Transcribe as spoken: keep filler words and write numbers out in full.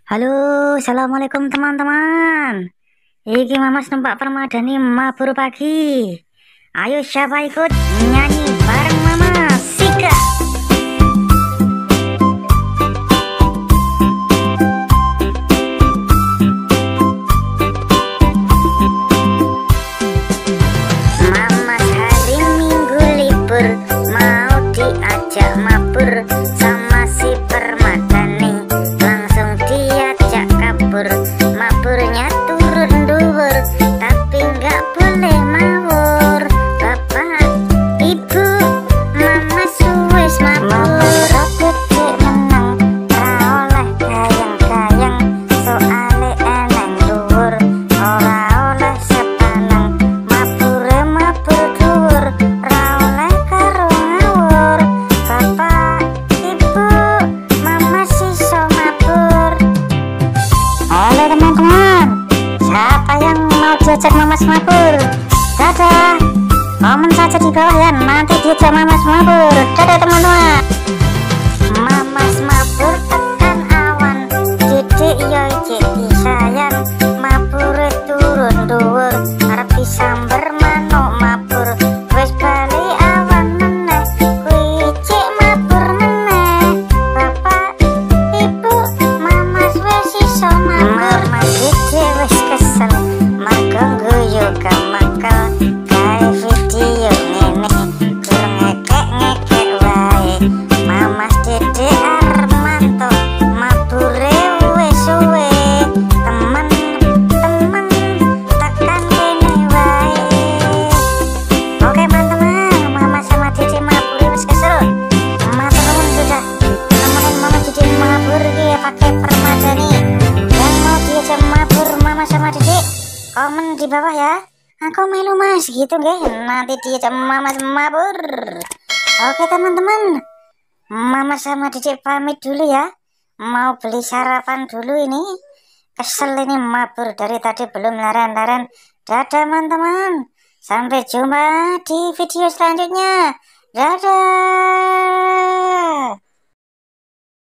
Halo, assalamualaikum teman-teman. Iki Mamas numpak Permadani mabur pagi. Ayo siapa ikut nyanyi bareng Mama Sika. Mamas hari Minggu libur, mau diajak mabur sama si Permadani. Langsung diajak kabur, maburnya turun dhuwur, tapi nggak boleh mawur. Bapak, Ibu, Mama suwes mabur. Gede menang, ra oleh gayang-gayang, soale eneng dhuwur, ora oleh sepanang. Mabure mabur dhuwur, ra oleh karo ngawur. Bapak, Ibu, Mama siso mabur. Halo teman-teman, siapa yang mau diajak Mamas mabur? Dadah, komen saja di bawah ya, nanti diajak Mamas mabur. Dadah teman-teman. Mamas mabur tekan awan, didik yo ijik disayang. Mabure turun dhuwur, arep disamber manuk mabur. Wis bali awan meneh, kuwi ijik mabur meneh. Bapak, Ibu, Mamas wis iso mabur. Mamas ijik wis kesel, mergo guyu kemekel. Gawe video ngene, gur ngekek-ngekek wae. Mamas Dede arep mantuk, mabure wis suwe. Temen-temen tekan kene wae. Oke teman-teman, Mama sama Dede mabure wis kesel. Matur nuwun sudah nemenin Mama Dede mabur iki pakai Permadani. Yang mau diajak mabur Mama sama Dede, komen di bawah ya. Aku melu Mas gitu nggih, nanti diajak Mama mabur. Oke teman-teman, Mama sama Dede pamit dulu ya. Mau beli sarapan dulu ini. Kesel ini mabur dari tadi belum laren-laren. Dadah teman-teman. Sampai jumpa di video selanjutnya. Dadah.